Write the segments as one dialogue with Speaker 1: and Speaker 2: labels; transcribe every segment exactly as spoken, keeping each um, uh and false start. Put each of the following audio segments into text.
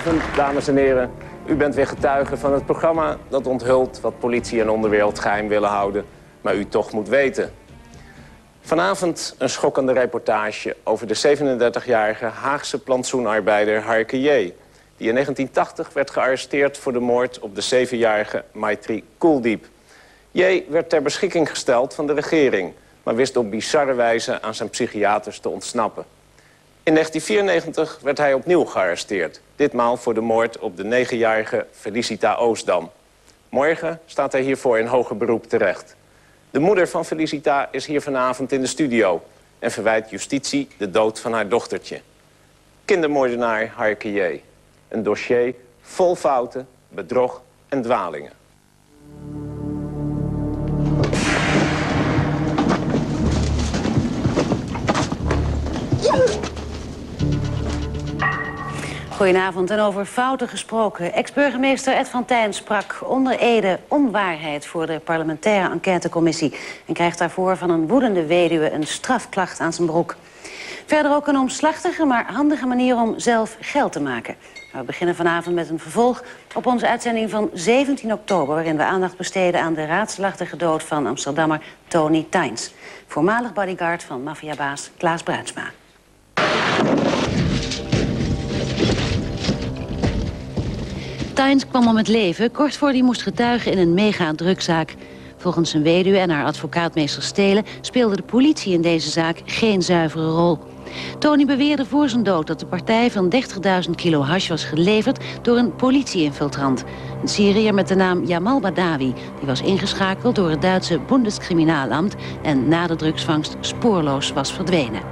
Speaker 1: Goedenavond, dames en heren. U bent weer getuige van het programma dat onthult wat politie en onderwereld geheim willen houden, maar u toch moet weten. Vanavond een schokkende reportage over de zevenendertigjarige Haagse plantsoenarbeider Harke J., die in negentien tachtig werd gearresteerd voor de moord op de zevenjarige Maitri Kuldeep. J. werd ter beschikking gesteld van de regering, maar wist op bizarre wijze aan zijn psychiaters te ontsnappen. In negentien vierennegentig werd hij opnieuw gearresteerd. Ditmaal voor de moord op de negenjarige Felicita Oostdam. Morgen staat hij hiervoor in hoger beroep terecht. De moeder van Felicita is hier vanavond in de studio en verwijt justitie de dood van haar dochtertje. Kindermoordenaar Harke J. Een dossier vol fouten, bedrog en dwalingen.
Speaker 2: Goedenavond en over fouten gesproken. Ex-burgemeester Ed van Tijn sprak onder ede onwaarheid voor de parlementaire enquêtecommissie en krijgt daarvoor van een woedende weduwe een strafklacht aan zijn broek. Verder ook een omslachtige, maar handige manier om zelf geld te maken. We beginnen vanavond met een vervolg op onze uitzending van zeventien oktober... waarin we aandacht besteden aan de raadselachtige dood van Amsterdammer Tony Tynes, voormalig bodyguard van maffiabaas Klaas Bruinsma. Tynes kwam om het leven kort voor hij moest getuigen in een mega-drugzaak. Volgens zijn weduwe en haar advocaat meester Stelen speelde de politie in deze zaak geen zuivere rol. Tony beweerde voor zijn dood dat de partij van dertigduizend kilo hash was geleverd door een politie-infiltrant. Een Syriër met de naam Jamal Badawi. Die was ingeschakeld door het Duitse Bundeskriminalamt en na de drugsvangst spoorloos was verdwenen.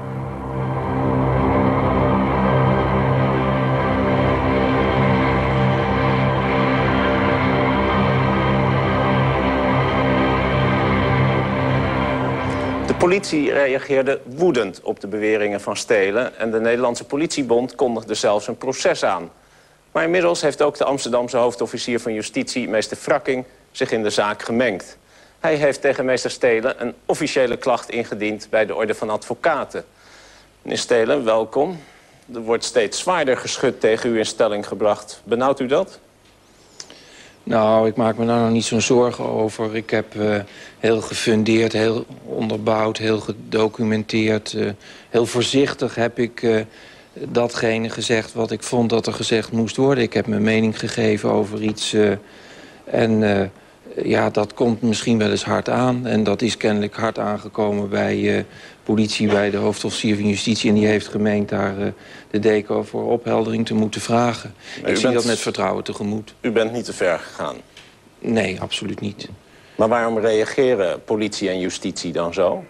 Speaker 1: De politie reageerde woedend op de beweringen van Stelen en de Nederlandse Politiebond kondigde zelfs een proces aan. Maar inmiddels heeft ook de Amsterdamse hoofdofficier van Justitie, meester Frakking, zich in de zaak gemengd. Hij heeft tegen meester Stelen een officiële klacht ingediend bij de Orde van Advocaten. Meneer Stelen, welkom. Er wordt steeds zwaarder geschut tegen u in stelling gebracht. Benauwt u dat?
Speaker 3: Nou, ik maak me daar nog niet zo'n zorgen over. Ik heb uh, heel gefundeerd, heel onderbouwd, heel gedocumenteerd. Uh, heel voorzichtig heb ik uh, datgene gezegd wat ik vond dat er gezegd moest worden. Ik heb mijn mening gegeven over iets. Uh, en uh, ja, dat komt misschien wel eens hard aan. En dat is kennelijk hard aangekomen bij uh, politie, bij de hoofdofficier van Justitie. En die heeft gemeend daar uh, de deco voor opheldering te moeten vragen. Maar ik zie bent... dat met vertrouwen tegemoet.
Speaker 1: U bent niet te ver gegaan?
Speaker 3: Nee, absoluut niet.
Speaker 1: Maar waarom reageren politie en justitie dan zo?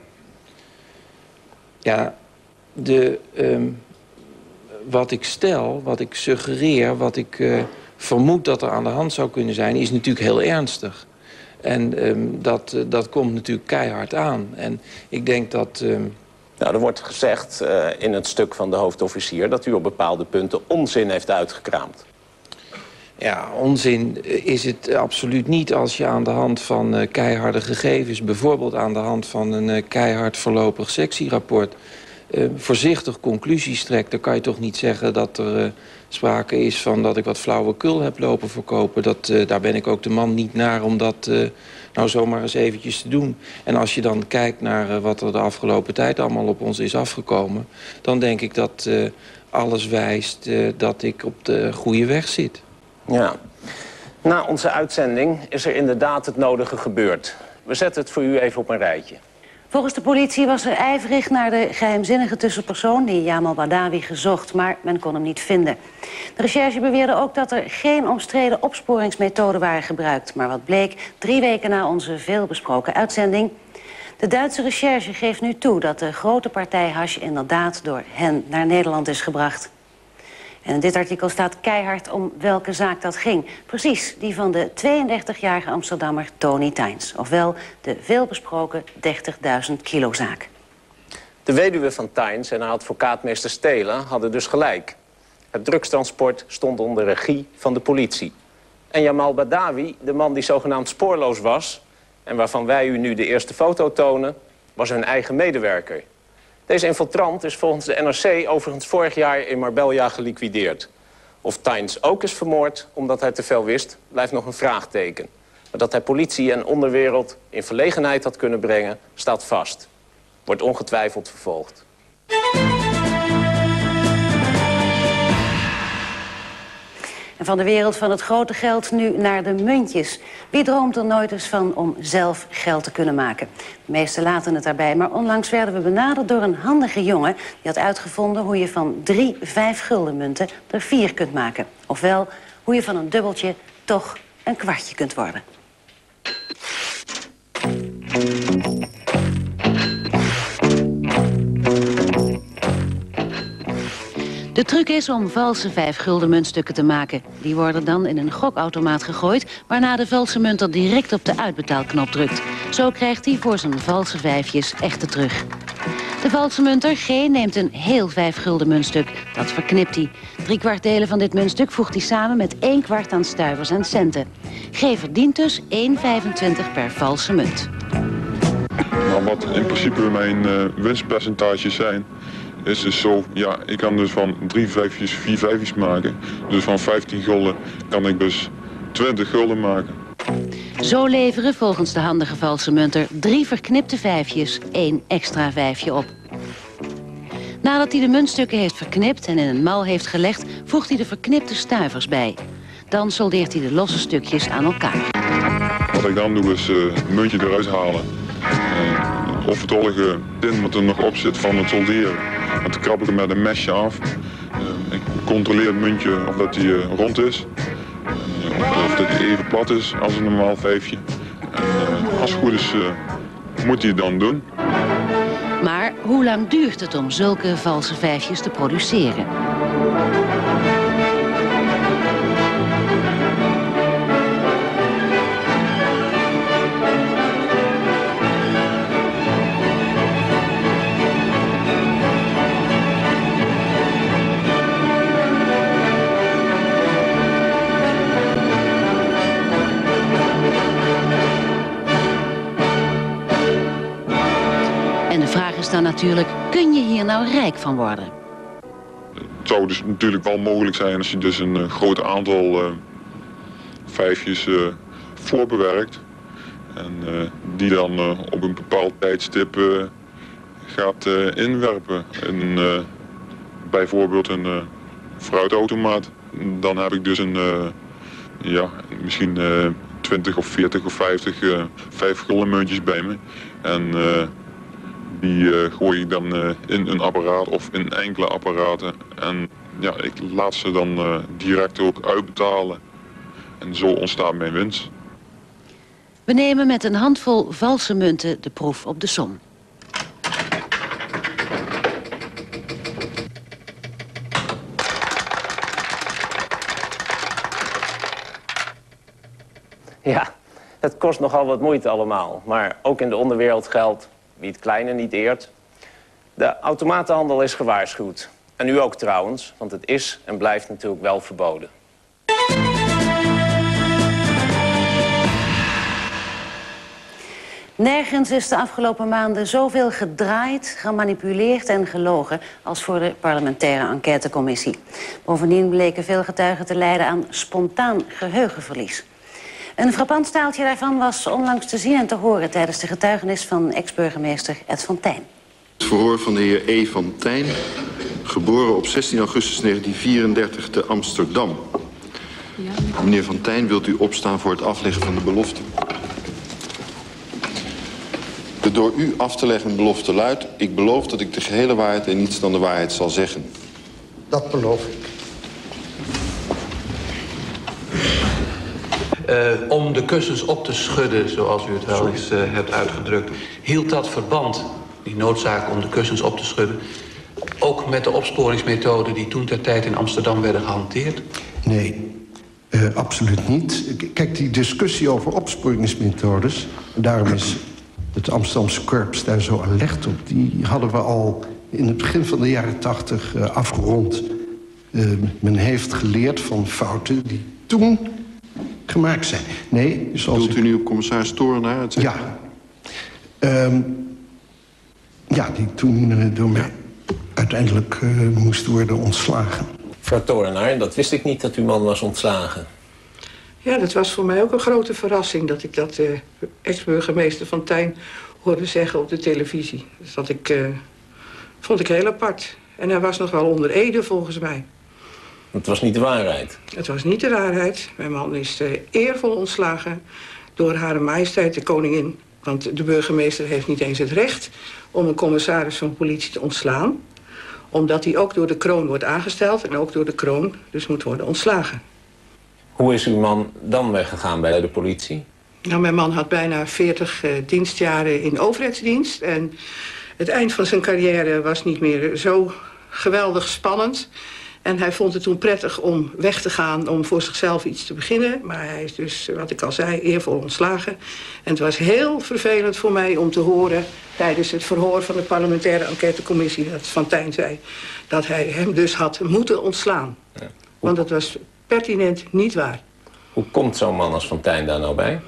Speaker 3: Ja, de, um, wat ik stel, wat ik suggereer, wat ik uh, vermoed dat er aan de hand zou kunnen zijn, is natuurlijk heel ernstig. En um, dat, uh, dat komt natuurlijk keihard aan. En ik denk dat... Um...
Speaker 1: Nou, er wordt gezegd uh, in het stuk van de hoofdofficier dat u op bepaalde punten onzin heeft uitgekraamd.
Speaker 3: Ja, onzin is het absoluut niet als je aan de hand van uh, keiharde gegevens, bijvoorbeeld aan de hand van een uh, keihard voorlopig sectierapport, uh, voorzichtig conclusies trekt. Dan kan je toch niet zeggen dat er uh, sprake is van dat ik wat flauwekul heb lopen verkopen. Dat, uh, daar ben ik ook de man niet naar om dat uh, nou zomaar eens eventjes te doen. En als je dan kijkt naar uh, wat er de afgelopen tijd allemaal op ons is afgekomen, dan denk ik dat uh, alles wijst uh, dat ik op de goede weg zit.
Speaker 1: Ja. Na onze uitzending is er inderdaad het nodige gebeurd. We zetten het voor u even op een rijtje.
Speaker 2: Volgens de politie was er ijverig naar de geheimzinnige tussenpersoon die Jamal Badawi gezocht, maar men kon hem niet vinden. De recherche beweerde ook dat er geen omstreden opsporingsmethoden waren gebruikt. Maar wat bleek drie weken na onze veelbesproken uitzending? De Duitse recherche geeft nu toe dat de grote partij hash inderdaad door hen naar Nederland is gebracht. En in dit artikel staat keihard om welke zaak dat ging. Precies, die van de tweeëndertigjarige Amsterdammer Tony Tynes. Ofwel de veelbesproken dertigduizend kilo zaak.
Speaker 1: De weduwe van Tynes en haar advocaat meester Stelen hadden dus gelijk. Het drugstransport stond onder regie van de politie. En Jamal Badawi, de man die zogenaamd spoorloos was, en waarvan wij u nu de eerste foto tonen, was hun eigen medewerker. Deze infiltrant is volgens de N R C overigens vorig jaar in Marbella geliquideerd. Of Tynes ook is vermoord omdat hij te veel wist, blijft nog een vraagteken. Maar dat hij politie en onderwereld in verlegenheid had kunnen brengen, staat vast. Wordt ongetwijfeld vervolgd.
Speaker 2: En van de wereld van het grote geld nu naar de muntjes. Wie droomt er nooit eens van om zelf geld te kunnen maken? De meesten laten het daarbij, maar onlangs werden we benaderd door een handige jongen. Die had uitgevonden hoe je van drie vijf gulden munten er vier kunt maken. Ofwel, hoe je van een dubbeltje toch een kwartje kunt worden. De truc is om valse vijf gulden muntstukken te maken. Die worden dan in een gokautomaat gegooid, waarna de valse munter direct op de uitbetaalknop drukt. Zo krijgt hij voor zijn valse vijfjes echte terug. De valse munter G neemt een heel vijf gulden muntstuk. Dat verknipt hij. Drie kwart delen van dit muntstuk voegt hij samen met één kwart aan stuivers en centen. G verdient dus één vijfentwintig per valse munt.
Speaker 4: Nou, wat in principe mijn uh, winstpercentages zijn, is dus zo, ja, ik kan dus van drie vijfjes vier vijfjes maken. Dus van vijftien gulden kan ik dus twintig gulden maken.
Speaker 2: Zo leveren volgens de handige valse munter drie verknipte vijfjes één extra vijfje op. Nadat hij de muntstukken heeft verknipt en in een mal heeft gelegd, voegt hij de verknipte stuivers bij. Dan soldeert hij de losse stukjes aan elkaar.
Speaker 4: Wat ik dan doe is uh, het muntje eruit halen. Uh, overtollige tin wat er nog op zit van het solderen. Dan krab ik hem met een mesje af. Uh, ik controleer het muntje of dat hij uh, rond is. Uh, of dat hij even plat is als een normaal vijfje. En uh, als het goed is uh, moet hij het dan doen.
Speaker 2: Maar hoe lang duurt het om zulke valse vijfjes te produceren? Dan natuurlijk, kun je hier nou rijk van worden?
Speaker 4: Het zou dus natuurlijk wel mogelijk zijn als je dus een uh, groot aantal uh, vijfjes uh, voorbewerkt. En uh, die dan uh, op een bepaald tijdstip uh, gaat uh, inwerpen. In, uh, bijvoorbeeld een uh, fruitautomaat. Dan heb ik dus een, uh, ja, misschien uh, twintig of veertig of vijftig uh, vijf gulden muntjes bij me. En uh, die uh, gooi ik dan uh, in een apparaat of in enkele apparaten. En ja, ik laat ze dan uh, direct ook uitbetalen. En zo ontstaat mijn winst.
Speaker 2: We nemen met een handvol valse munten de proef op de som.
Speaker 1: Ja, het kost nogal wat moeite allemaal. Maar ook in de onderwereld geldt: wie het kleine niet eert. De automatenhandel is gewaarschuwd. En u ook trouwens, want het is en blijft natuurlijk wel verboden.
Speaker 2: Nergens is de afgelopen maanden zoveel gedraaid, gemanipuleerd en gelogen als voor de parlementaire enquêtecommissie. Bovendien bleken veel getuigen te lijden aan spontaan geheugenverlies. Een frappant staaltje daarvan was onlangs te zien en te horen tijdens de getuigenis van ex-burgemeester Ed van Tijn.
Speaker 5: Het verhoor van de heer E. van Tijn, geboren op zestien augustus negentien vierendertig te Amsterdam. Ja. Meneer van Tijn, wilt u opstaan voor het afleggen van de belofte? De door u af te leggen belofte luidt: ik beloof dat ik de gehele waarheid en niets dan de waarheid zal zeggen.
Speaker 6: Dat beloof ik.
Speaker 7: Uh, om de kussens op te schudden, zoals u het wel eens uh, hebt uitgedrukt, hield dat verband, die noodzaak om de kussens op te schudden, ook met de opsporingsmethoden die toen ter tijd in Amsterdam werden gehanteerd?
Speaker 6: Nee, uh, absoluut niet. Kijk, die discussie over opsporingsmethodes, en daarom is het Amsterdamse korps daar zo alert op, die hadden we al in het begin van de jaren tachtig uh, afgerond. Uh, men heeft geleerd van fouten die toen gemaakt zijn. Nee, zoals
Speaker 5: Wilt u
Speaker 6: ik...
Speaker 5: nu op commissaris Torenaar het zeggen?
Speaker 6: Ja. Um, ja, die toen uh, door mij uiteindelijk uh, moest worden ontslagen.
Speaker 1: Mevrouw Torenaar, dat wist ik niet dat uw man was ontslagen.
Speaker 8: Ja, dat was voor mij ook een grote verrassing dat ik dat uh, ex-burgemeester Van Tijn hoorde zeggen op de televisie. Dus dat ik, uh, vond ik heel apart. En hij was nog wel onder ede volgens mij.
Speaker 1: Het was niet de waarheid?
Speaker 8: Het was niet de waarheid. Mijn man is uh, eervol ontslagen door Hare Majesteit de Koningin. Want de burgemeester heeft niet eens het recht om een commissaris van politie te ontslaan. Omdat hij ook door de kroon wordt aangesteld en ook door de kroon dus moet worden ontslagen.
Speaker 1: Hoe is uw man dan weggegaan bij de politie?
Speaker 8: Nou, mijn man had bijna veertig uh, dienstjaren in overheidsdienst. En het eind van zijn carrière was niet meer zo geweldig spannend. En hij vond het toen prettig om weg te gaan, om voor zichzelf iets te beginnen. Maar hij is dus, wat ik al zei, eervol ontslagen. En het was heel vervelend voor mij om te horen tijdens het verhoor van de parlementaire enquêtecommissie dat Van Tijn zei dat hij hem dus had moeten ontslaan. Ja. Want dat was pertinent niet waar.
Speaker 1: Hoe komt zo'n man als Van Tijn daar nou bij?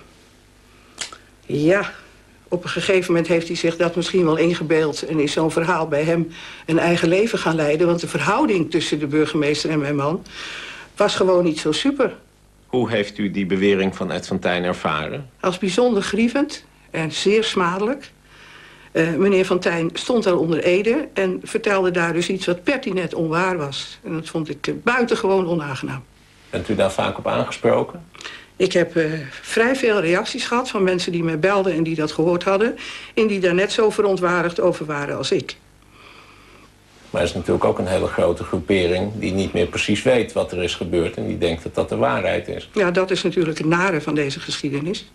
Speaker 8: Ja, op een gegeven moment heeft hij zich dat misschien wel ingebeeld en is zo'n verhaal bij hem een eigen leven gaan leiden. Want de verhouding tussen de burgemeester en mijn man was gewoon niet zo super.
Speaker 1: Hoe heeft u die bewering van Ed Van Tijn ervaren?
Speaker 8: Als bijzonder grievend en zeer smadelijk. Uh, meneer Van Tijn stond al onder ede en vertelde daar dus iets wat pertinent onwaar was. En dat vond ik uh, buitengewoon onaangenaam.
Speaker 1: Bent u daar vaak op aangesproken?
Speaker 8: Ik heb uh, vrij veel reacties gehad van mensen die mij belden en die dat gehoord hadden. En die daar net zo verontwaardigd over waren als ik.
Speaker 1: Maar er is natuurlijk ook een hele grote groepering die niet meer precies weet wat er is gebeurd en die denkt dat dat de waarheid is.
Speaker 8: Ja, dat is natuurlijk het nare van deze geschiedenis.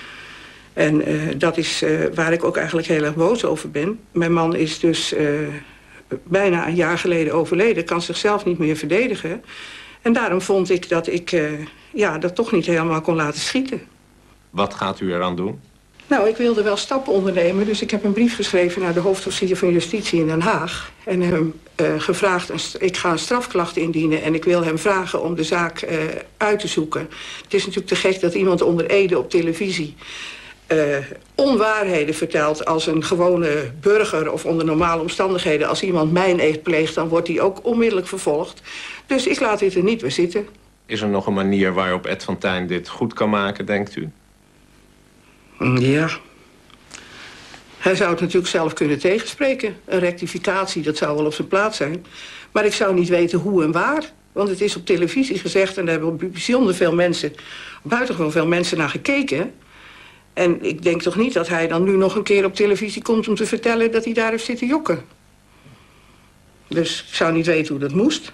Speaker 8: En uh, dat is uh, waar ik ook eigenlijk heel erg boos over ben. Mijn man is dus uh, bijna een jaar geleden overleden, kan zichzelf niet meer verdedigen. En daarom vond ik dat ik uh, ja, dat toch niet helemaal kon laten schieten.
Speaker 1: Wat gaat u eraan doen?
Speaker 8: Nou, ik wilde wel stappen ondernemen, dus ik heb een brief geschreven naar de hoofdofficier van Justitie in Den Haag. En hem uh, gevraagd, een ik ga een strafklacht indienen en ik wil hem vragen om de zaak uh, uit te zoeken. Het is natuurlijk te gek dat iemand onder ede op televisie Uh, onwaarheden vertelt als een gewone burger of onder normale omstandigheden. Als iemand mijn-eed pleegt, dan wordt hij ook onmiddellijk vervolgd. Dus ik laat dit er niet meer zitten.
Speaker 1: Is er nog een manier waarop Ed Van Tijn dit goed kan maken, denkt u?
Speaker 8: Ja. Hij zou het natuurlijk zelf kunnen tegenspreken. Een rectificatie, dat zou wel op zijn plaats zijn. Maar ik zou niet weten hoe en waar. Want het is op televisie gezegd en daar hebben bijzonder veel mensen, buitengewoon veel mensen naar gekeken. En ik denk toch niet dat hij dan nu nog een keer op televisie komt om te vertellen dat hij daar heeft zitten jokken. Dus ik zou niet weten hoe dat moest.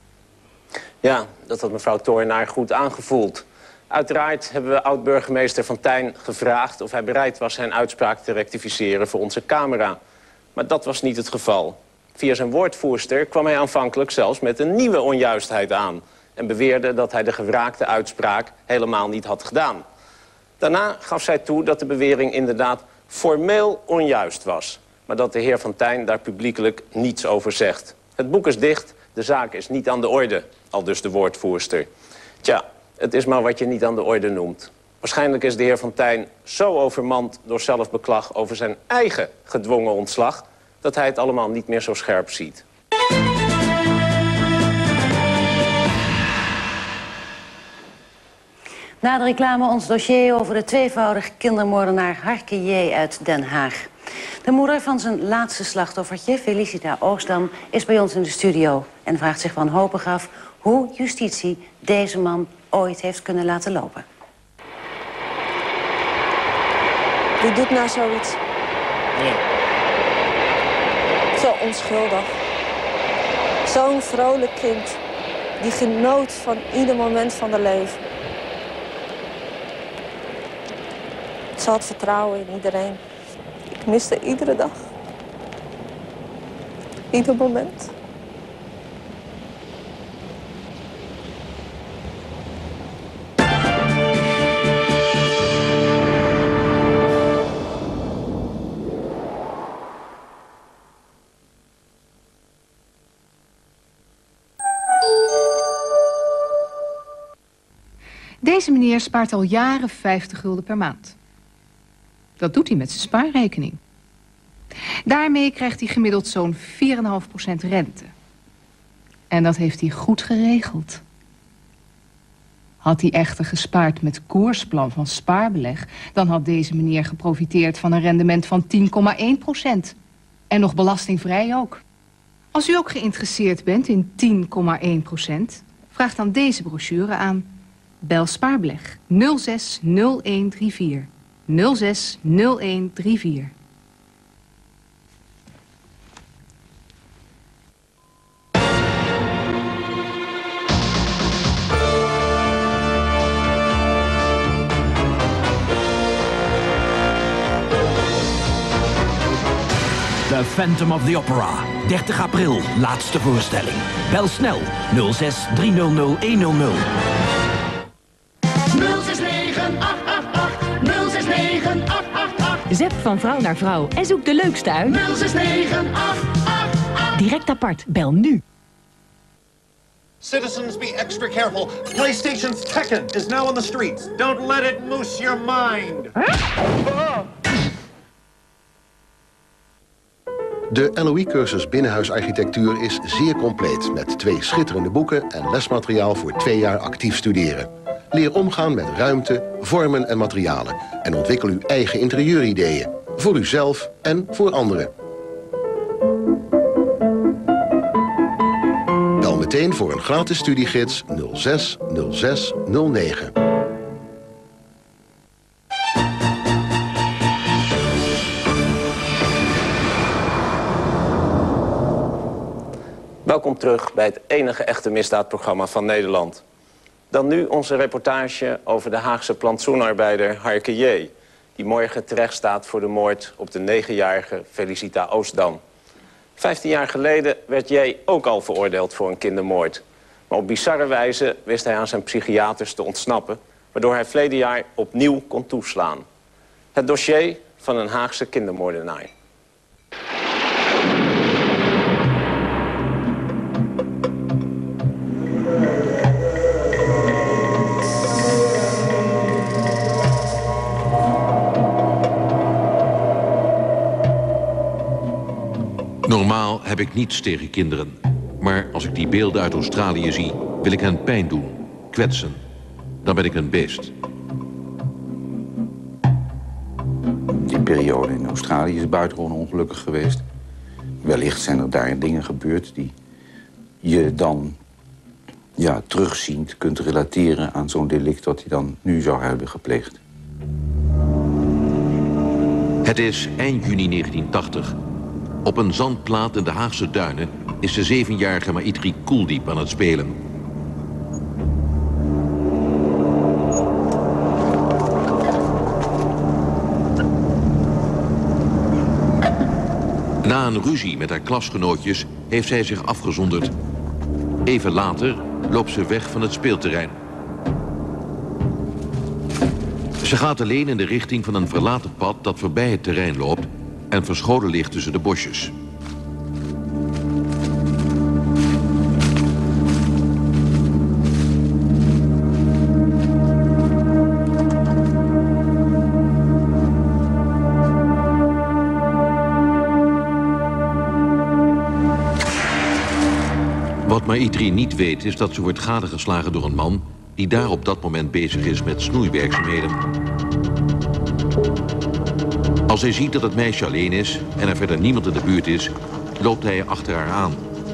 Speaker 1: Ja, dat had mevrouw Torenaar goed aangevoeld. Uiteraard hebben we oud-burgemeester Van Tijn gevraagd of hij bereid was zijn uitspraak te rectificeren voor onze camera. Maar dat was niet het geval. Via zijn woordvoerster kwam hij aanvankelijk zelfs met een nieuwe onjuistheid aan. En beweerde dat hij de gewraakte uitspraak helemaal niet had gedaan. Daarna gaf zij toe dat de bewering inderdaad formeel onjuist was. Maar dat de heer Van Tijn daar publiekelijk niets over zegt. Het boek is dicht, de zaak is niet aan de orde, aldus de woordvoerster. Tja, het is maar wat je niet aan de orde noemt. Waarschijnlijk is de heer Van Tijn zo overmand door zelfbeklag over zijn eigen gedwongen ontslag, dat hij het allemaal niet meer zo scherp ziet.
Speaker 2: Na de reclame ons dossier over de tweevoudige kindermoordenaar Harke J. uit Den Haag. De moeder van zijn laatste slachtoffertje, Felicita Oostdam, is bij ons in de studio en vraagt zich wanhopig af hoe justitie deze man ooit heeft kunnen laten lopen.
Speaker 9: Wie doet nou zoiets?
Speaker 1: Ja.
Speaker 9: Zo onschuldig. Zo'n vrolijk kind die genoot van ieder moment van haar leven. Ze had vertrouwen in iedereen. Ik miste iedere dag. Ieder moment.
Speaker 10: Deze meneer spaart al jaren vijftig gulden per maand. Dat doet hij met zijn spaarrekening. Daarmee krijgt hij gemiddeld zo'n vier komma vijf procent rente. En dat heeft hij goed geregeld. Had hij echter gespaard met koersplan van spaarbeleg, dan had deze meneer geprofiteerd van een rendement van tien komma één procent. En nog belastingvrij ook. Als u ook geïnteresseerd bent in tien komma één procent, vraag dan deze brochure aan. Bel Spaarbeleg nul zes nul een drie vier. nul zes nul een drie vier.
Speaker 11: The Phantom of the Opera. dertig april, laatste voorstelling. Bel snel nul zes drie nul nul een nul nul.
Speaker 12: nul zes negen acht acht acht. nul zes negen acht acht acht.
Speaker 13: Zep van vrouw naar vrouw en zoek de leukste uit.
Speaker 12: nul zes negen acht acht acht.
Speaker 13: Direct apart, bel nu.
Speaker 14: Citizens, be extra careful. PlayStation's Tekken is now on the streets. Don't let it moose your mind. Huh?
Speaker 15: De L O I-cursus Binnenhuisarchitectuur is zeer compleet... met twee schitterende boeken en lesmateriaal voor twee jaar actief studeren. Leer omgaan met ruimte, vormen en materialen... en ontwikkel uw eigen interieurideeën. Voor uzelf en voor anderen. Bel meteen voor een gratis studiegids nul zes nul zes nul negen.
Speaker 1: Welkom terug bij het enige echte misdaadprogramma van Nederland. Dan nu onze reportage over de Haagse plantsoenarbeider Harke J. die morgen terecht staat voor de moord op de negenjarige Felicita Oostdam. Vijftien jaar geleden werd J. ook al veroordeeld voor een kindermoord. Maar op bizarre wijze wist hij aan zijn psychiaters te ontsnappen... waardoor hij verleden jaar opnieuw kon toeslaan. Het dossier van een Haagse kindermoordenaar.
Speaker 16: Normaal heb ik niets tegen kinderen. Maar als ik die beelden uit Australië zie, wil ik hen pijn doen, kwetsen. Dan ben ik een beest.
Speaker 17: Die periode in Australië is buitengewoon ongelukkig geweest. Wellicht zijn er daar dingen gebeurd die je dan ja, terugziend kunt relateren aan zo'n delict dat hij dan nu zou hebben gepleegd.
Speaker 16: Het is eind juni negentien tachtig. Op een zandplaat in de Haagse duinen is de zevenjarige Maitri Kuldeep aan het spelen. Na een ruzie met haar klasgenootjes heeft zij zich afgezonderd. Even later loopt ze weg van het speelterrein. Ze gaat alleen in de richting van een verlaten pad dat voorbij het terrein loopt en verscholen ligt tussen de bosjes. Wat Maitri niet weet is dat ze wordt gadegeslagen door een man die daar op dat moment bezig is met snoeiwerkzaamheden. Als hij ziet dat het meisje alleen is en er verder niemand in de buurt is, loopt hij achter haar aan.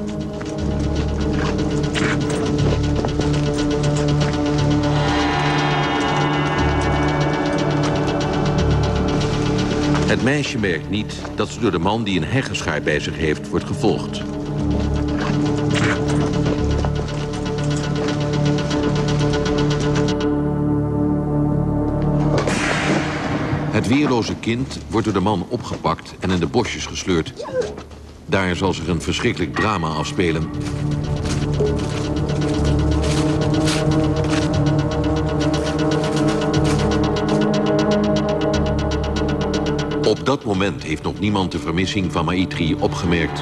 Speaker 16: Het meisje merkt niet dat ze door de man die een heggenschaar bij zich heeft wordt gevolgd. Het weerloze kind wordt door de man opgepakt en in de bosjes gesleurd. Daar zal zich een verschrikkelijk drama afspelen. Op dat moment heeft nog niemand de vermissing van Maitri opgemerkt.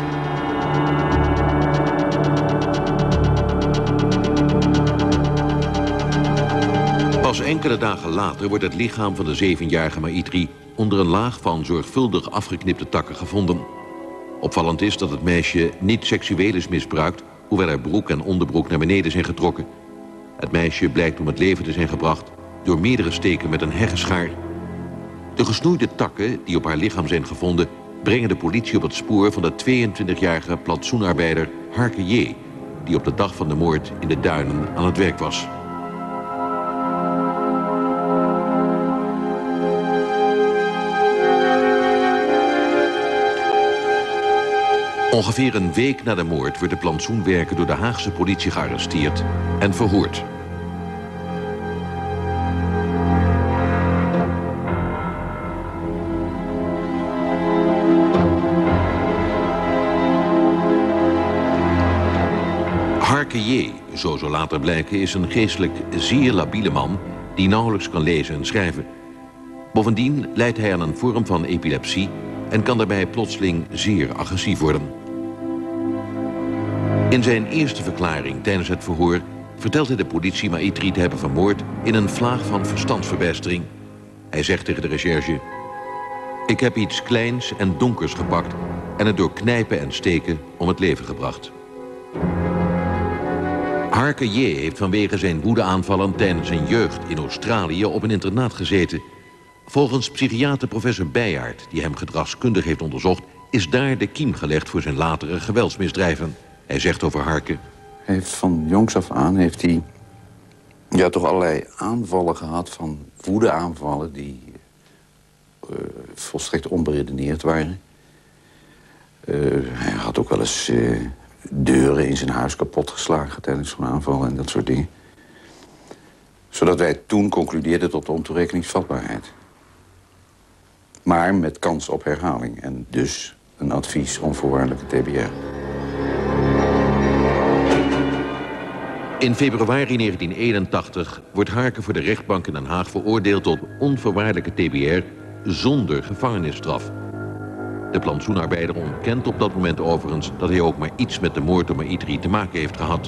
Speaker 16: Pas enkele dagen later wordt het lichaam van de zevenjarige Maitri onder een laag van zorgvuldig afgeknipte takken gevonden. Opvallend is dat het meisje niet seksueel is misbruikt, hoewel haar broek en onderbroek naar beneden zijn getrokken. Het meisje blijkt om het leven te zijn gebracht door meerdere steken met een heggenschaar. De gesnoeide takken die op haar lichaam zijn gevonden brengen de politie op het spoor van de tweeëntwintigjarige plantsoenarbeider Harke J., die op de dag van de moord in de duinen aan het werk was. Ongeveer een week na de moord wordt de plantsoenwerker door de Haagse politie gearresteerd en verhoord. Harke J., zo zal later blijken, is een geestelijk zeer labiele man die nauwelijks kan lezen en schrijven. Bovendien lijdt hij aan een vorm van epilepsie en kan daarbij plotseling zeer agressief worden. In zijn eerste verklaring tijdens het verhoor vertelt hij de politie Maïtri te hebben vermoord in een vlaag van verstandsverbijstering. Hij zegt tegen de recherche: "Ik heb iets kleins en donkers gepakt en het door knijpen en steken om het leven gebracht." Harke J. heeft vanwege zijn woedeaanvallen tijdens zijn jeugd in Australië op een internaat gezeten. Volgens psychiater professor Bijaard, die hem gedragskundig heeft onderzocht, is daar de kiem gelegd voor zijn latere geweldsmisdrijven. Hij zegt over Harke:
Speaker 17: Hij heeft van jongs af aan heeft hij ja, toch allerlei aanvallen gehad, van woedeaanvallen die uh, volstrekt onberedeneerd waren. Uh, hij had ook wel eens uh, deuren in zijn huis kapotgeslagen tijdens zo'n aanval en dat soort dingen. Zodat wij toen concludeerden tot ontoerekeningsvatbaarheid. Maar met kans op herhaling en dus een advies onvoorwaardelijke T B R.
Speaker 16: In februari negentien eenentachtig wordt Harke voor de rechtbank in Den Haag veroordeeld tot onvoorwaardelijke T B R zonder gevangenisstraf. De plantsoenarbeider ontkent op dat moment overigens dat hij ook maar iets met de moord op Maïtri te maken heeft gehad.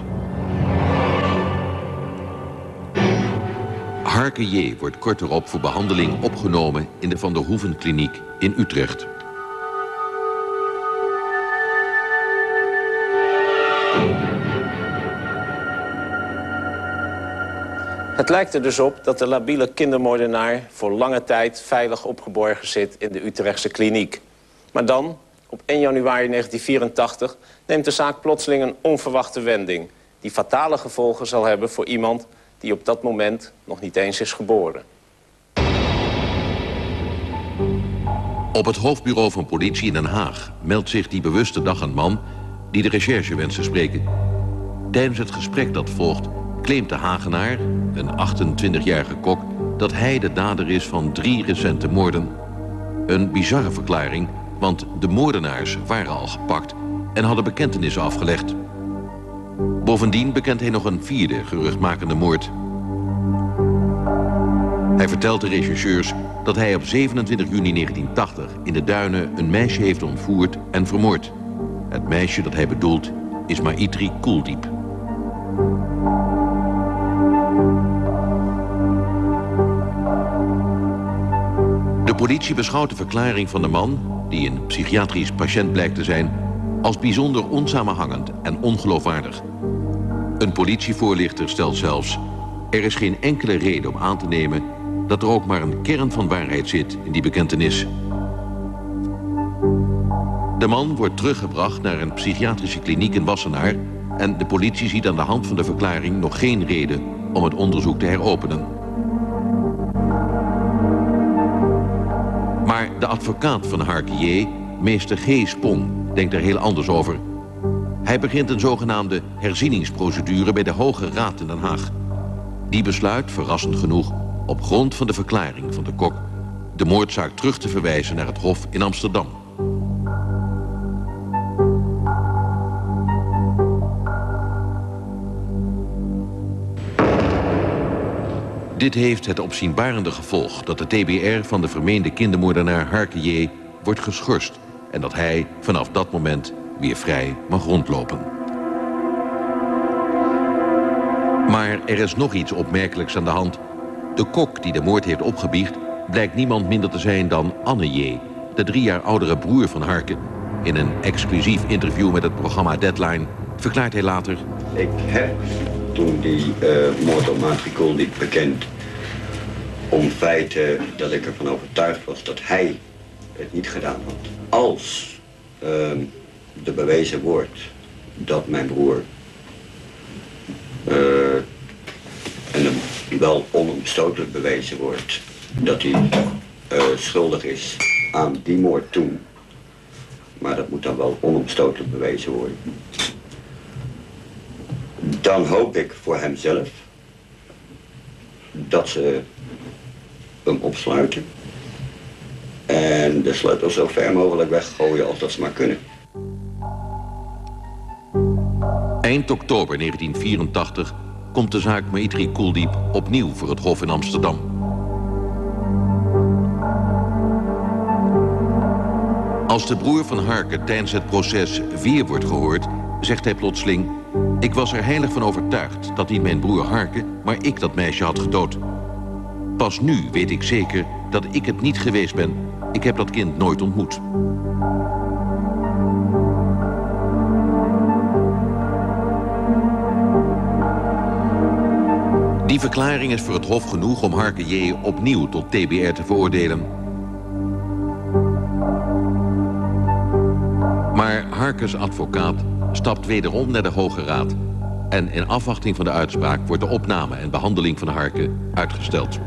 Speaker 16: Harke J. wordt kort erop voor behandeling opgenomen in de Van der Hoeven kliniek in Utrecht.
Speaker 1: Het lijkt er dus op dat de labiele kindermoordenaar voor lange tijd veilig opgeborgen zit in de Utrechtse kliniek. Maar dan, op één januari negentien vierentachtig, neemt de zaak plotseling een onverwachte wending die fatale gevolgen zal hebben voor iemand die op dat moment nog niet eens is geboren.
Speaker 16: Op het hoofdbureau van politie in Den Haag meldt zich die bewuste dag een man die de recherche wenst te spreken. Tijdens het gesprek dat volgt claimt de Hagenaar, een achtentwintigjarige kok, dat hij de dader is van drie recente moorden. Een bizarre verklaring, want de moordenaars waren al gepakt en hadden bekentenissen afgelegd. Bovendien bekent hij nog een vierde geruchtmakende moord. Hij vertelt de rechercheurs dat hij op zevenentwintig juni negentien tachtig in de duinen een meisje heeft ontvoerd en vermoord. Het meisje dat hij bedoelt is Maïtri Koeldiep. De politie beschouwt de verklaring van de man, die een psychiatrisch patiënt blijkt te zijn, als bijzonder onsamenhangend en ongeloofwaardig. Een politievoorlichter stelt zelfs: er is geen enkele reden om aan te nemen dat er ook maar een kern van waarheid zit in die bekentenis. De man wordt teruggebracht naar een psychiatrische kliniek in Wassenaar en de politie ziet aan de hand van de verklaring nog geen reden om het onderzoek te heropenen. Maar de advocaat van Harke J., meester G. Spong, denkt er heel anders over. Hij begint een zogenaamde herzieningsprocedure bij de Hoge Raad in Den Haag. Die besluit, verrassend genoeg, op grond van de verklaring van de kok de moordzaak terug te verwijzen naar het Hof in Amsterdam. Dit heeft het opzienbarende gevolg dat de T B R van de vermeende kindermoordenaar Harke J. wordt geschorst en dat hij vanaf dat moment weer vrij mag rondlopen. Maar er is nog iets opmerkelijks aan de hand. De kok die de moord heeft opgebiecht blijkt niemand minder te zijn dan Anne J., de drie jaar oudere broer van Harke. In een exclusief interview met het programma Deadline verklaart hij later...
Speaker 18: Ik heb toen die uh, moord op Matricol niet bekend... om feiten dat ik ervan overtuigd was dat hij het niet gedaan had. Als uh, de bewezen wordt dat mijn broer... Uh, en hem wel onomstotelijk bewezen wordt dat hij uh, schuldig is aan die moord toen. Maar dat moet dan wel onomstotelijk bewezen worden. Dan hoop ik voor hemzelf dat ze hem opsluiten en de sleutel zo ver mogelijk weggooien als dat ze maar kunnen.
Speaker 16: Eind oktober negentien vierentachtig komt de zaak Maitri Kuldeep opnieuw voor het Hof in Amsterdam. Als de broer van Harke tijdens het proces weer wordt gehoord, zegt hij plotseling... Ik was er heilig van overtuigd dat niet mijn broer Harke, maar ik dat meisje had gedood. Pas nu weet ik zeker dat ik het niet geweest ben. Ik heb dat kind nooit ontmoet. Die verklaring is voor het Hof genoeg om Harke J. opnieuw tot T B R te veroordelen. Maar Harkes advocaat stapt wederom naar de Hoge Raad. En in afwachting van de uitspraak wordt de opname en behandeling van Harke uitgesteld.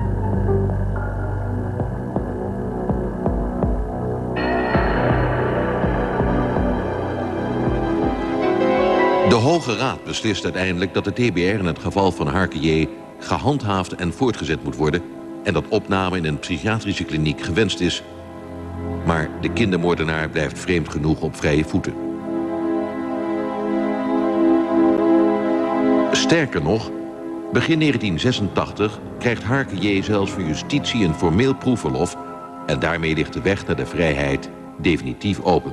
Speaker 16: De Hoge Raad beslist uiteindelijk dat de T B R in het geval van Harke J. gehandhaafd en voortgezet moet worden en dat opname in een psychiatrische kliniek gewenst is. Maar de kindermoordenaar blijft vreemd genoeg op vrije voeten. Sterker nog, begin negentien zesentachtig krijgt Harke J. zelfs voor justitie een formeel proefverlof en daarmee ligt de weg naar de vrijheid definitief open.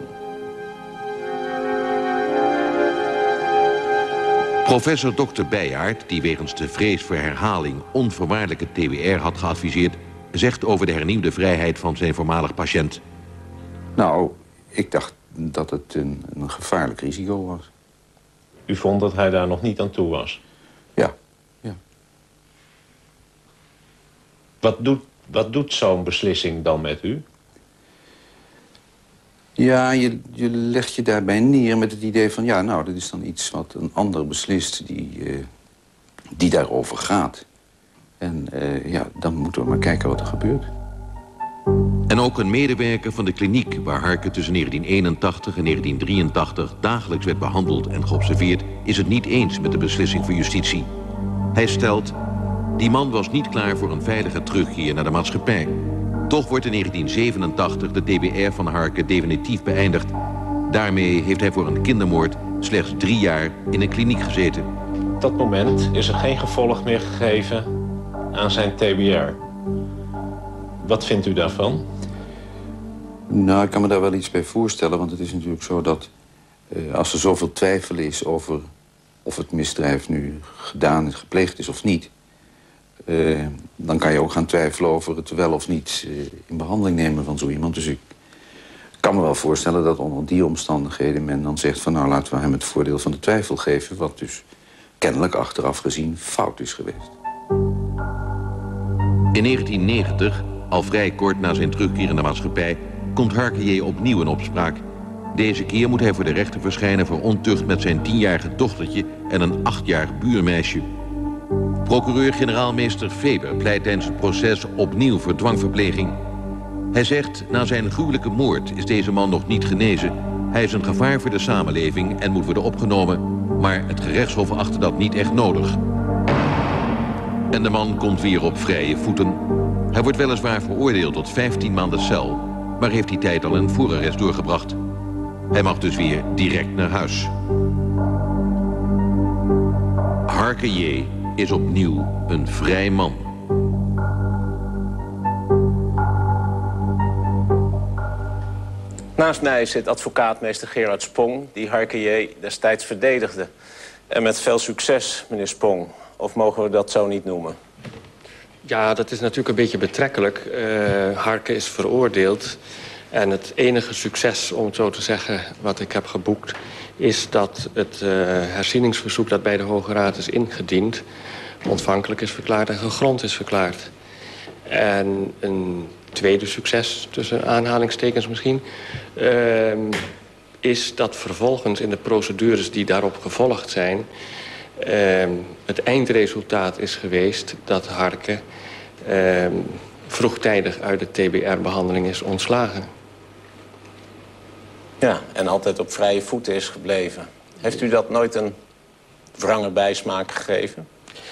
Speaker 16: Professor dokter Bijaard, die wegens de vrees voor herhaling onvoorwaardelijke T B R had geadviseerd, zegt over de hernieuwde vrijheid van zijn voormalig patiënt.
Speaker 17: Nou, ik dacht dat het een, een gevaarlijk risico was.
Speaker 1: U vond dat hij daar nog niet aan toe was?
Speaker 17: Ja, ja.
Speaker 1: Wat doet, wat doet zo'n beslissing dan met u?
Speaker 17: Ja, je, je legt je daarbij neer met het idee van... ja, nou, dat is dan iets wat een ander beslist die, uh, die daarover gaat. En uh, ja, dan moeten we maar kijken wat er gebeurt.
Speaker 16: En ook een medewerker van de kliniek waar Harke tussen negentien eenentachtig en negentien drieëntachtig dagelijks werd behandeld en geobserveerd, is het niet eens met de beslissing van justitie. Hij stelt, die man was niet klaar voor een veilige terugkeer naar de maatschappij. Toch wordt in negentien zevenentachtig de T B R van Harke definitief beëindigd. Daarmee heeft hij voor een kindermoord slechts drie jaar in een kliniek gezeten.
Speaker 1: Op dat moment is er geen gevolg meer gegeven aan zijn T B R. Wat vindt u daarvan?
Speaker 17: Nou, ik kan me daar wel iets bij voorstellen. Want het is natuurlijk zo dat uh, als er zoveel twijfel is over of het misdrijf nu gedaan is, gepleegd is of niet, Uh, dan kan je ook gaan twijfelen over het wel of niet uh, in behandeling nemen van zo iemand. Dus ik kan me wel voorstellen dat onder die omstandigheden men dan zegt van nou laten we hem het voordeel van de twijfel geven, wat dus kennelijk achteraf gezien fout is geweest.
Speaker 16: In negentien negentig, al vrij kort na zijn terugkeer in de maatschappij, komt Harke J. opnieuw in opspraak. Deze keer moet hij voor de rechter verschijnen voor ontucht met zijn tienjarige dochtertje en een achtjarig buurmeisje. Procureur-generaal-meester Faber pleit tijdens het proces opnieuw voor dwangverpleging. Hij zegt, na zijn gruwelijke moord is deze man nog niet genezen. Hij is een gevaar voor de samenleving en moet worden opgenomen, maar het gerechtshof achtte dat niet echt nodig. En de man komt weer op vrije voeten. Hij wordt weliswaar veroordeeld tot vijftien maanden cel, maar heeft die tijd al in voorarrest doorgebracht. Hij mag dus weer direct naar huis. Harke J. is opnieuw een vrij man.
Speaker 1: Naast mij zit advocaatmeester Gerard Spong, die Harke J. destijds verdedigde. En met veel succes, meneer Spong. Of mogen we dat zo niet noemen?
Speaker 19: Ja, dat is natuurlijk een beetje betrekkelijk. Uh, Harke is veroordeeld. En het enige succes, om het zo te zeggen, wat ik heb geboekt, is dat het uh, herzieningsverzoek dat bij de Hoge Raad is ingediend ontvankelijk is verklaard en gegrond is verklaard. En een tweede succes, tussen aanhalingstekens misschien, uh, is dat vervolgens in de procedures die daarop gevolgd zijn, uh, het eindresultaat is geweest dat Harke uh, vroegtijdig uit de T B R-behandeling is ontslagen.
Speaker 1: Ja, en altijd op vrije voeten is gebleven. Heeft u dat nooit een wrange bijsmaak gegeven?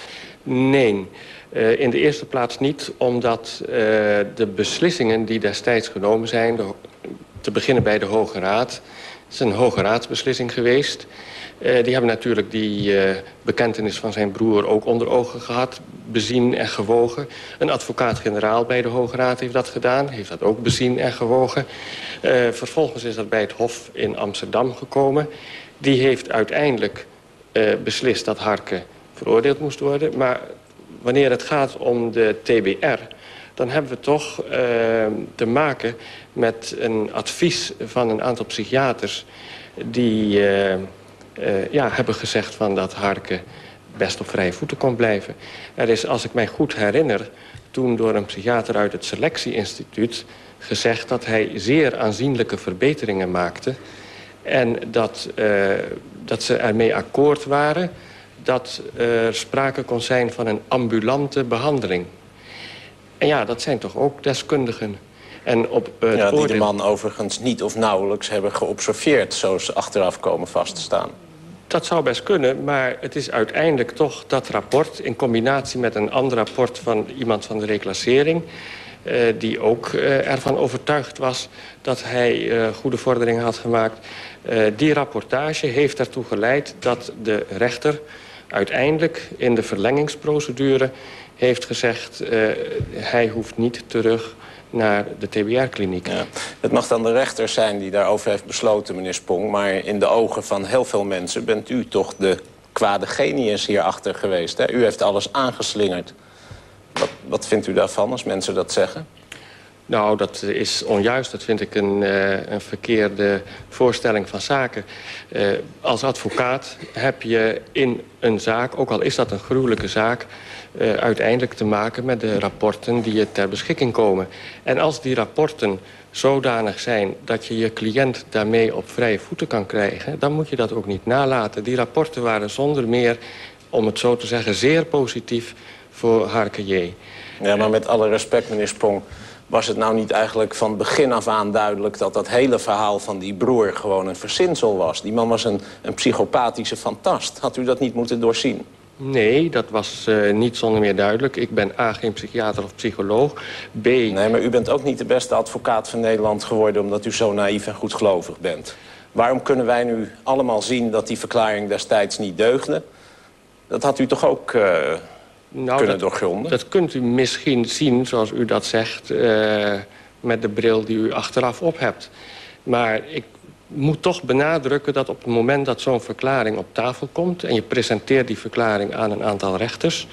Speaker 19: Nee, uh, in de eerste plaats niet, omdat uh, de beslissingen die destijds genomen zijn, de, te beginnen bij de Hoge Raad, het is een Hoge Raadsbeslissing geweest. Uh, die hebben natuurlijk die uh, bekentenis van zijn broer ook onder ogen gehad, bezien en gewogen. Een advocaat-generaal bij de Hoge Raad heeft dat gedaan, heeft dat ook bezien en gewogen. Uh, vervolgens is dat bij het Hof in Amsterdam gekomen. Die heeft uiteindelijk uh, beslist dat Harke veroordeeld moest worden. Maar wanneer het gaat om de T B R, dan hebben we toch uh, te maken met een advies van een aantal psychiaters die uh, uh, ja, hebben gezegd van dat Harke best op vrije voeten kon blijven. Er is, als ik mij goed herinner, toen door een psychiater uit het Selectie-instituut gezegd dat hij zeer aanzienlijke verbeteringen maakte en dat, uh, dat ze ermee akkoord waren dat er sprake kon zijn van een ambulante behandeling. En ja, dat zijn toch ook deskundigen. En op uh,
Speaker 1: ja, die
Speaker 19: oordeel...
Speaker 1: de man overigens niet of nauwelijks hebben geobserveerd, zoals ze achteraf komen vast te staan.
Speaker 19: Dat zou best kunnen, maar het is uiteindelijk toch dat rapport in combinatie met een ander rapport van iemand van de reclassering, Uh, die ook uh, ervan overtuigd was dat hij uh, goede vorderingen had gemaakt. Uh, die rapportage heeft ertoe geleid dat de rechter uiteindelijk in de verlengingsprocedure heeft gezegd, Uh, hij hoeft niet terug naar de T B R-kliniek.
Speaker 1: Ja. Het mag dan de rechter zijn die daarover heeft besloten, meneer Spong, maar in de ogen van heel veel mensen bent u toch de kwade genius hierachter geweest. Hè? U heeft alles aangeslingerd. Wat, wat vindt u daarvan als mensen dat zeggen?
Speaker 19: Nou, dat is onjuist. Dat vind ik een, uh, een verkeerde voorstelling van zaken. Uh, als advocaat heb je in een zaak, ook al is dat een gruwelijke zaak, Uh, uiteindelijk te maken met de rapporten die je ter beschikking komen. En als die rapporten zodanig zijn dat je je cliënt daarmee op vrije voeten kan krijgen, dan moet je dat ook niet nalaten. Die rapporten waren zonder meer, om het zo te zeggen, zeer positief voor Harke J.
Speaker 1: Ja, maar met alle respect, meneer Spong, was het nou niet eigenlijk van begin af aan duidelijk dat dat hele verhaal van die broer gewoon een verzinsel was? Die man was een, een psychopathische fantast. Had u dat niet moeten doorzien?
Speaker 19: Nee, dat was uh, niet zonder meer duidelijk. Ik ben A, geen psychiater of psycholoog. B...
Speaker 1: Nee, maar u bent ook niet de beste advocaat van Nederland geworden omdat u zo naïef en goedgelovig bent. Waarom kunnen wij nu allemaal zien dat die verklaring destijds niet deugde? Dat had u toch ook uh, nou, kunnen
Speaker 19: dat,
Speaker 1: doorgronden?
Speaker 19: Dat kunt u misschien zien, zoals u dat zegt, uh, met de bril die u achteraf op hebt. Maar ik moet toch benadrukken dat op het moment dat zo'n verklaring op tafel komt en je presenteert die verklaring aan een aantal rechters,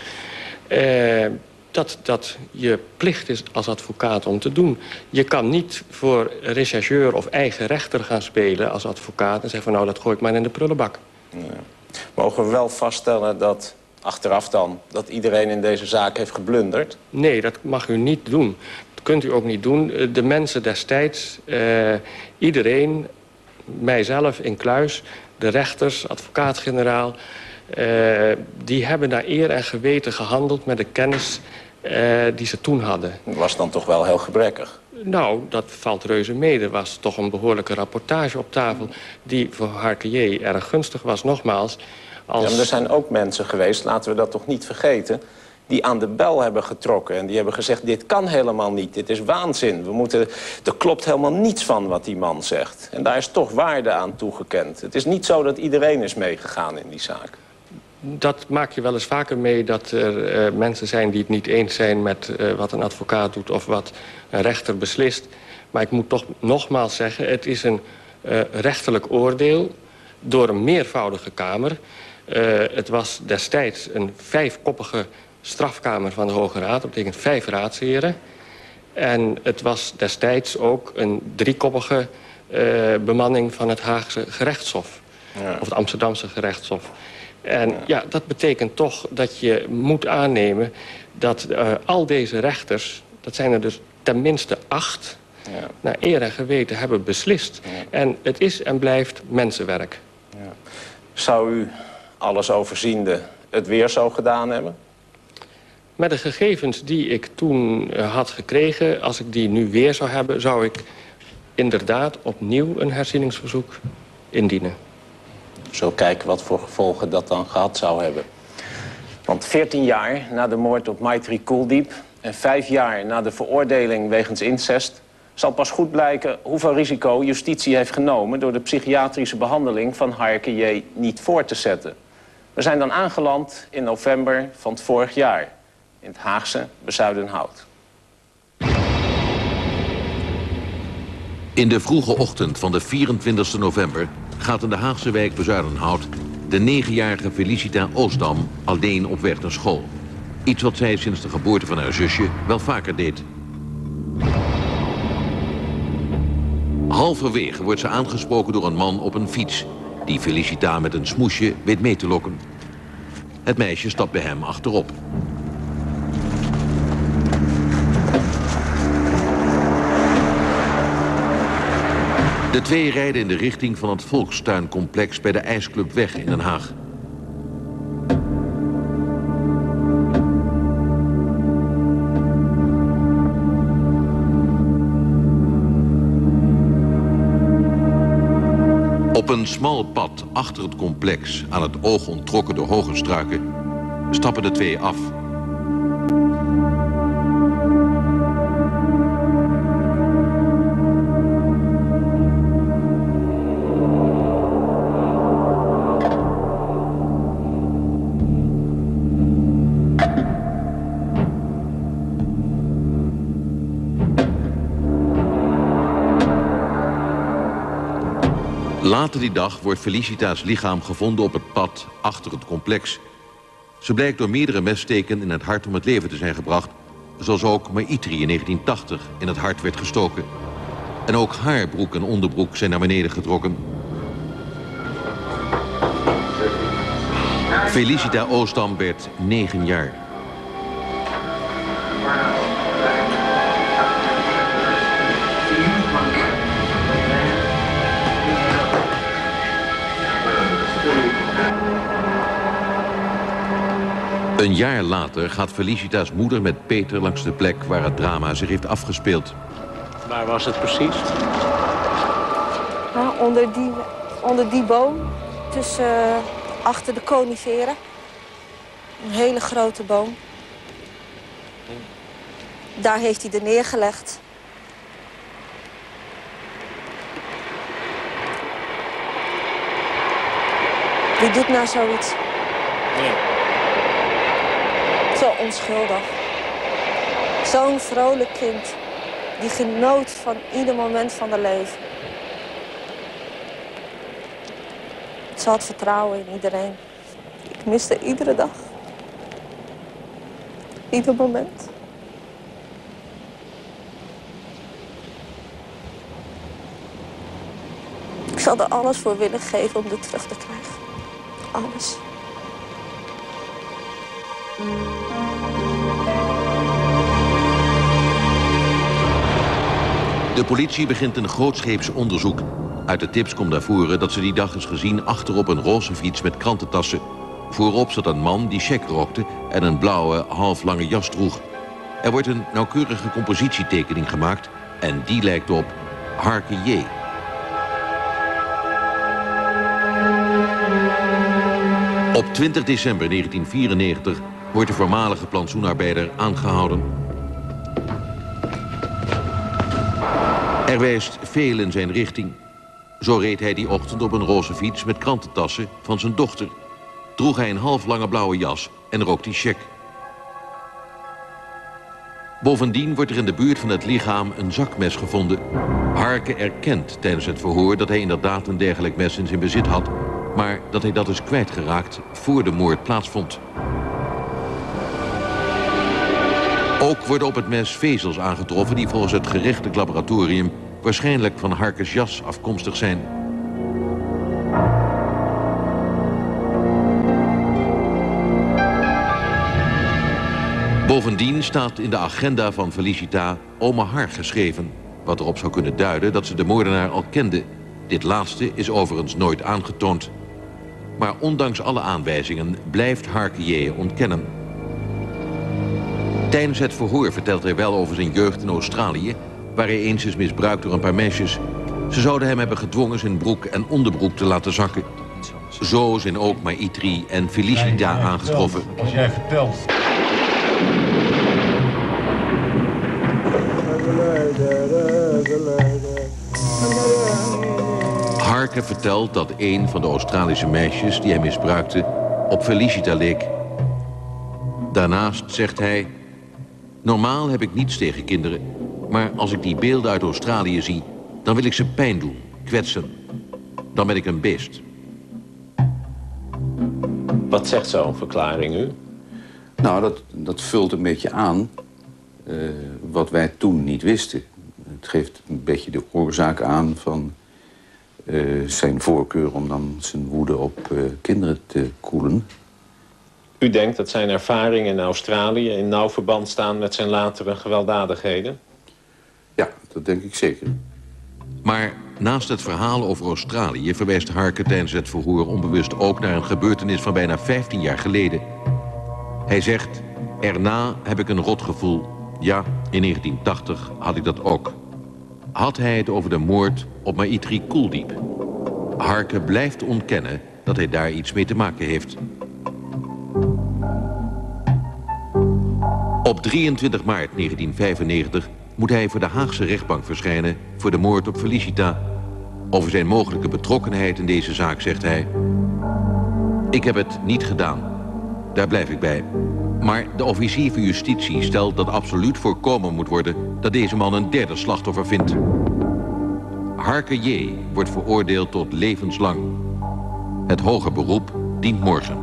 Speaker 19: eh, dat dat je plicht is als advocaat om te doen. Je kan niet voor rechercheur of eigen rechter gaan spelen als advocaat en zeggen van nou, dat gooi ik maar in de prullenbak.
Speaker 1: Ja. Mogen we wel vaststellen dat, achteraf dan, dat iedereen in deze zaak heeft geblunderd?
Speaker 19: Nee, dat mag u niet doen. Dat kunt u ook niet doen. De mensen destijds, uh, iedereen, mijzelf in kluis, de rechters, advocaat-generaal, uh, die hebben naar eer en geweten gehandeld met de kennis uh, die ze toen hadden.
Speaker 1: Dat was dan toch wel heel gebrekkig?
Speaker 19: Nou, dat valt reuze mee. Er was toch een behoorlijke rapportage op tafel die voor Harke J. erg gunstig was. Nogmaals, als...
Speaker 1: Ja, maar er zijn ook mensen geweest, laten we dat toch niet vergeten, die aan de bel hebben getrokken en die hebben gezegd, dit kan helemaal niet, dit is waanzin. We moeten, er klopt helemaal niets van wat die man zegt. En daar is toch waarde aan toegekend. Het is niet zo dat iedereen is meegegaan in die zaak.
Speaker 19: Dat maak je wel eens vaker mee, dat er uh, mensen zijn die het niet eens zijn met uh, wat een advocaat doet of wat een rechter beslist. Maar ik moet toch nogmaals zeggen, het is een uh, rechterlijk oordeel door een meervoudige kamer. Uh, het was destijds een vijfkoppige strafkamer van de Hoge Raad. Dat betekent vijf raadsheren. En het was destijds ook een driekoppige uh, bemanning van het Haagse gerechtshof. Ja. Of het Amsterdamse gerechtshof. En ja. ja, dat betekent toch dat je moet aannemen dat uh, al deze rechters, dat zijn er dus tenminste acht, ja. naar eer en geweten hebben beslist. Ja. En het is en blijft mensenwerk.
Speaker 1: Ja. Zou u, alles overziende, het weer zo gedaan hebben?
Speaker 19: Met de gegevens die ik toen uh, had gekregen, als ik die nu weer zou hebben, zou ik inderdaad opnieuw een herzieningsverzoek indienen.
Speaker 1: Zo kijken wat voor gevolgen dat dan gehad zou hebben. Want veertien jaar na de moord op Maitri Kuldeep en vijf jaar na de veroordeling wegens incest zal pas goed blijken hoeveel risico justitie heeft genomen door de psychiatrische behandeling van Harke J. niet voor te zetten. We zijn dan aangeland in november van het vorig jaar in het Haagse Bezuidenhout.
Speaker 16: In de vroege ochtend van de vierentwintigste november gaat in de Haagse wijk Bezuidenhout de negenjarige Felicita Oostdam alleen op weg naar school. Iets wat zij sinds de geboorte van haar zusje wel vaker deed. Halverwege wordt ze aangesproken door een man op een fiets die Felicita met een smoesje weet mee te lokken. Het meisje stapt bij hem achterop. De twee rijden in de richting van het Volkstuincomplex bij de IJsclubweg in Den Haag. Op een smal pad achter het complex, aan het oog onttrokken door hoge struiken, stappen de twee af. Later die dag wordt Felicita's lichaam gevonden op het pad achter het complex. Ze blijkt door meerdere messteken in het hart om het leven te zijn gebracht, zoals ook Maitri in negentien tachtig in het hart werd gestoken. En ook haar broek en onderbroek zijn naar beneden getrokken. Felicita Oostdam werd negen jaar. Een jaar later gaat Felicita's moeder met Peter langs de plek waar het drama zich heeft afgespeeld.
Speaker 1: Waar was het precies?
Speaker 9: Ja, onder, die, onder die boom, tussen, uh, achter de coniferen. Een hele grote boom. Daar heeft hij er neergelegd. Wie doet nou zoiets? Nee. Zo onschuldig. Zo'n vrolijk kind. Die genoot van ieder moment van haar leven. Ze had vertrouwen in iedereen. Ik miste iedere dag. Ieder moment. Ik zal er alles voor willen geven om dit terug te krijgen. Alles.
Speaker 16: De politie begint een grootscheeps onderzoek. Uit de tips komt naar voren dat ze die dag is gezien achterop een roze fiets met krantentassen. Voorop zat een man die check rookte en een blauwe, halflange jas droeg. Er wordt een nauwkeurige compositietekening gemaakt en die lijkt op Harke J. Op twintig december negentien vierennegentig wordt de voormalige plantsoenarbeider aangehouden. Er wijst veel in zijn richting. Zo reed hij die ochtend op een roze fiets met krantentassen van zijn dochter. Droeg hij een halflange blauwe jas en rookte hij check. Bovendien wordt er in de buurt van het lichaam een zakmes gevonden. Harke erkent tijdens het verhoor dat hij inderdaad een dergelijk mes in zijn bezit had, maar dat hij dat is kwijtgeraakt voor de moord plaatsvond. Ook worden op het mes vezels aangetroffen die volgens het gerechtelijk laboratorium waarschijnlijk van Harkes jas afkomstig zijn. Bovendien staat in de agenda van Felicita Ome Har geschreven, wat erop zou kunnen duiden dat ze de moordenaar al kende. Dit laatste is overigens nooit aangetoond. Maar ondanks alle aanwijzingen blijft Harke J. ontkennen. Tijdens het verhoor vertelt hij wel over zijn jeugd in Australië, waar hij eens is misbruikt door een paar meisjes. Ze zouden hem hebben gedwongen zijn broek en onderbroek te laten zakken. Zo zijn ook Maitri en Felicita aangetroffen.
Speaker 14: Als jij vertelt.
Speaker 16: Harke vertelt dat een van de Australische meisjes die hij misbruikte op Felicita leek. Daarnaast zegt hij: normaal heb ik niets tegen kinderen, maar als ik die beelden uit Australië zie, dan wil ik ze pijn doen, kwetsen. Dan ben ik een beest.
Speaker 1: Wat zegt zo'n verklaring u?
Speaker 17: Nou, dat, dat vult een beetje aan uh, wat wij toen niet wisten. Het geeft een beetje de oorzaak aan van uh, zijn voorkeur om dan zijn woede op uh, kinderen te koelen.
Speaker 1: U denkt dat zijn ervaringen in Australië in nauw verband staan met zijn latere gewelddadigheden?
Speaker 17: Ja, dat denk ik zeker.
Speaker 16: Maar naast het verhaal over Australië verwijst Harke tijdens het verhoor onbewust ook naar een gebeurtenis van bijna vijftien jaar geleden. Hij zegt: erna heb ik een rotgevoel. Ja, in negentien tachtig had ik dat ook. Had hij het over de moord op Maitri Kuldeep. Harke blijft ontkennen dat hij daar iets mee te maken heeft. Op drieëntwintig maart negentien vijfennegentig moet hij voor de Haagse rechtbank verschijnen voor de moord op Felicita. Over zijn mogelijke betrokkenheid in deze zaak zegt hij: ik heb het niet gedaan. Daar blijf ik bij. Maar de officier van justitie stelt dat absoluut voorkomen moet worden dat deze man een derde slachtoffer vindt. Harke J. wordt veroordeeld tot levenslang. Het hoger beroep dient morgen.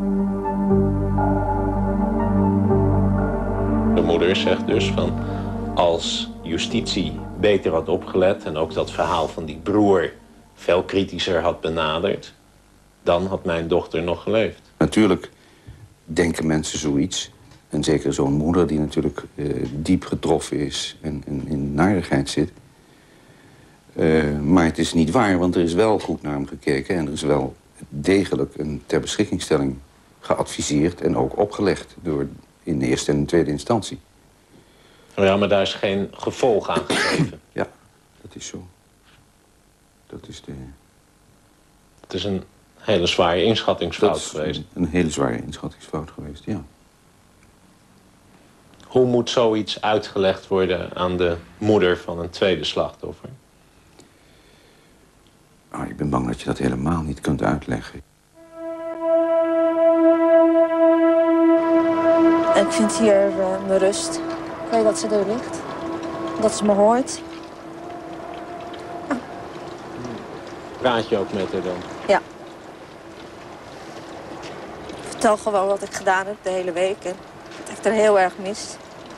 Speaker 1: De moeder zegt dus van, als justitie beter had opgelet en ook dat verhaal van die broer veel kritischer had benaderd, dan had mijn dochter nog geleefd.
Speaker 17: Natuurlijk denken mensen zoiets. En zeker zo'n moeder die natuurlijk uh, diep getroffen is en, en in narigheid zit. Uh, maar het is niet waar, want er is wel goed naar hem gekeken en er is wel degelijk een ter beschikkingstelling geadviseerd en ook opgelegd door in de eerste en de tweede instantie.
Speaker 1: Oh ja, maar daar is geen gevolg aan gegeven.
Speaker 17: Ja, dat is zo. Dat is de...
Speaker 1: Het is een hele zware inschattingsfout
Speaker 17: dat is
Speaker 1: geweest.
Speaker 17: Een, een hele zware inschattingsfout geweest, ja.
Speaker 1: Hoe moet zoiets uitgelegd worden aan de moeder van een tweede slachtoffer?
Speaker 17: Oh, ik ben bang dat je dat helemaal niet kunt uitleggen.
Speaker 9: Ik vind hier uh, mijn rust. Ik weet dat ze er ligt. Dat ze me hoort. Ah.
Speaker 1: Praat je ook met haar dan?
Speaker 9: Ja. Ik vertel gewoon wat ik gedaan heb de hele week. En dat ik er heel erg mis.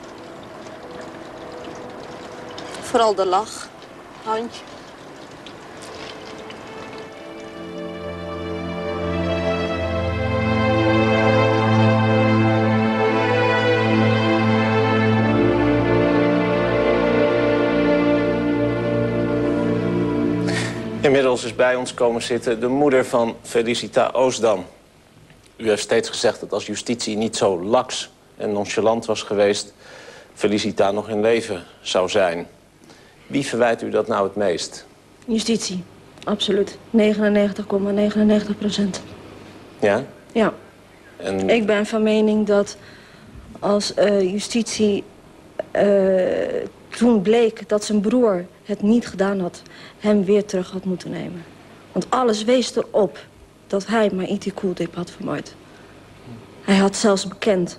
Speaker 9: Vooral de lach. Handje.
Speaker 1: Inmiddels is bij ons komen zitten de moeder van Felicita Oostdam. U heeft steeds gezegd dat als justitie niet zo laks en nonchalant was geweest, Felicita nog in leven zou zijn. Wie verwijt u dat nou het meest?
Speaker 9: Justitie, absoluut. negenennegentig komma negenennegentig procent.
Speaker 1: Ja?
Speaker 9: Ja.
Speaker 1: En...
Speaker 9: Ik ben van mening dat als uh, justitie uh, toen bleek dat zijn broer het niet gedaan had, hem weer terug had moeten nemen. Want alles wees erop dat hij Maitri Kuldeep had vermoord. Hij had zelfs bekend.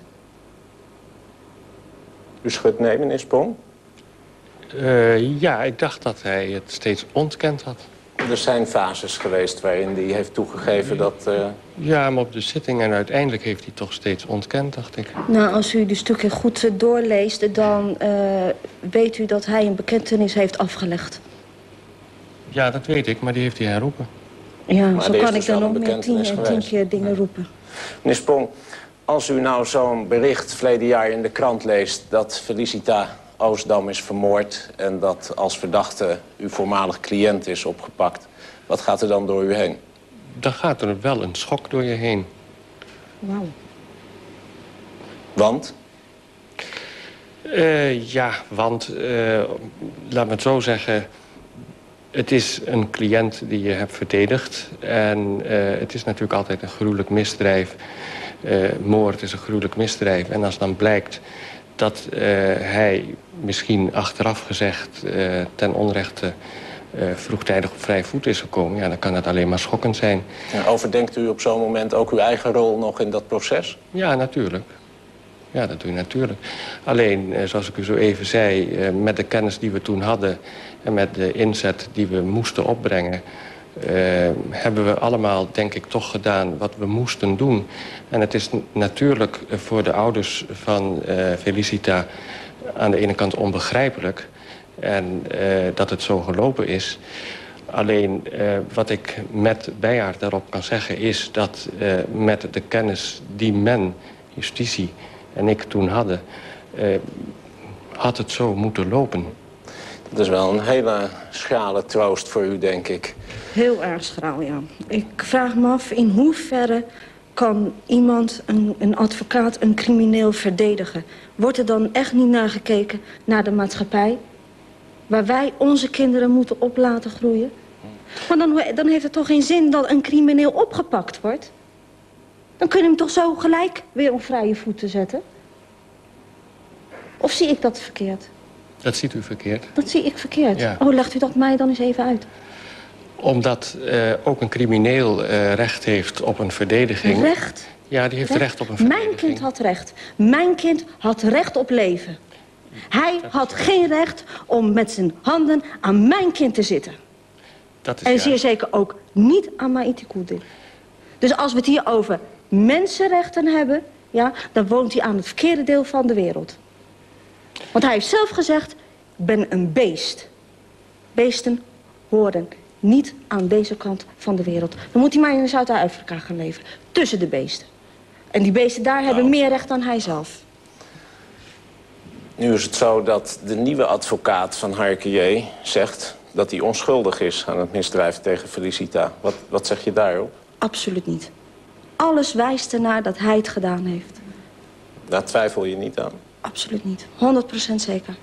Speaker 1: U schudt nee, meneer Sprong?
Speaker 19: Uh, ja, ik dacht dat hij het steeds ontkend had.
Speaker 1: Er zijn fases geweest waarin hij heeft toegegeven dat... Uh...
Speaker 19: Ja, maar op de zitting en uiteindelijk heeft hij toch steeds ontkend, dacht ik.
Speaker 9: Nou, als u die stukken goed doorleest, dan uh, weet u dat hij een bekentenis heeft afgelegd.
Speaker 19: Ja, dat weet ik, maar die heeft hij herroepen.
Speaker 9: Ja,
Speaker 1: maar
Speaker 9: zo kan
Speaker 1: dus
Speaker 9: ik dan nog meer tien, tien keer dingen roepen.
Speaker 1: Meneer Sprong, Als u nou zo'n bericht verleden jaar in de krant leest dat Felicita Oostdam is vermoord en dat als verdachte uw voormalig cliënt is opgepakt, wat gaat er dan door u heen?
Speaker 19: Dan gaat er wel een schok door je heen.
Speaker 9: Wauw.
Speaker 1: Want?
Speaker 19: Uh, ja, want, uh, laat me het zo zeggen, het is een cliënt die je hebt verdedigd. En uh, het is natuurlijk altijd een gruwelijk misdrijf. Uh, moord is een gruwelijk misdrijf. En als dan blijkt dat uh, hij misschien achteraf gezegd uh, ten onrechte uh, vroegtijdig op vrij voet is gekomen, ja, dan kan het alleen maar schokkend zijn.
Speaker 1: Ja, overdenkt u op zo'n moment ook uw eigen rol nog in dat proces?
Speaker 19: Ja, natuurlijk. Ja, dat doe je natuurlijk. Alleen, uh, zoals ik u zo even zei, uh, met de kennis die we toen hadden en met de inzet die we moesten opbrengen, Uh, hebben we allemaal, denk ik, toch gedaan wat we moesten doen. En het is natuurlijk voor de ouders van uh, Felicita aan de ene kant onbegrijpelijk. En uh, dat het zo gelopen is. Alleen uh, wat ik met Bijaard daarop kan zeggen is dat uh, met de kennis die men, justitie en ik toen hadden, uh, had het zo moeten lopen.
Speaker 1: Dat is wel een hele schrale troost voor u, denk ik.
Speaker 9: Heel erg schraal, ja. Ik vraag me af in hoeverre kan iemand, een, een advocaat, een crimineel verdedigen. Wordt er dan echt niet naar gekeken naar de maatschappij? Waar wij onze kinderen moeten op laten groeien? Want dan, dan heeft het toch geen zin dat een crimineel opgepakt wordt? Dan kun je hem toch zo gelijk weer op vrije voeten zetten? Of zie ik dat verkeerd?
Speaker 19: Dat ziet u verkeerd.
Speaker 9: Dat zie ik verkeerd?
Speaker 19: Ja.
Speaker 9: Oh, legt u dat mij dan eens even uit.
Speaker 19: Omdat uh, ook een crimineel uh, recht heeft op een verdediging.
Speaker 9: Recht?
Speaker 19: Ja, die heeft recht, recht op een
Speaker 9: verdediging. Mijn kind had recht. Mijn kind had recht op leven. Hij had geen recht om met zijn handen aan mijn kind te zitten.
Speaker 19: Dat is
Speaker 9: en
Speaker 19: juist.
Speaker 9: zeer zeker ook niet aan Maïti Koedin. Dus als we het hier over mensenrechten hebben, ja, dan woont hij aan het verkeerde deel van de wereld. Want hij heeft zelf gezegd, ik ben een beest. Beesten horen niet aan deze kant van de wereld. Dan moet hij maar in Zuid-Afrika gaan leven. Tussen de beesten. En die beesten daar hebben meer recht dan hij zelf.
Speaker 1: Nu is het zo dat de nieuwe advocaat van Harke J. zegt dat hij onschuldig is aan het misdrijf tegen Felicita. Wat, wat zeg je daarop?
Speaker 9: Absoluut niet. Alles wijst ernaar dat hij het gedaan heeft.
Speaker 1: Daar twijfel je niet aan?
Speaker 9: Absoluut niet. honderd procent zeker.